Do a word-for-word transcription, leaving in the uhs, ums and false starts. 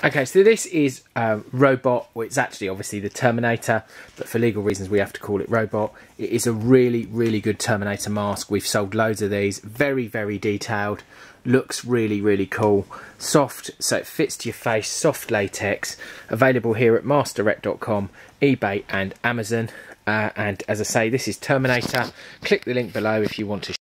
Okay, so this is um, Robot. Well, it's actually obviously the Terminator, but for legal reasons we have to call it Robot. It is a really, really good Terminator mask. We've sold loads of these. Very, very detailed. Looks really, really cool. Soft, so it fits to your face. Soft latex. Available here at mask direct dot com, eBay and Amazon. Uh, and as I say, this is Terminator. Click the link below if you want to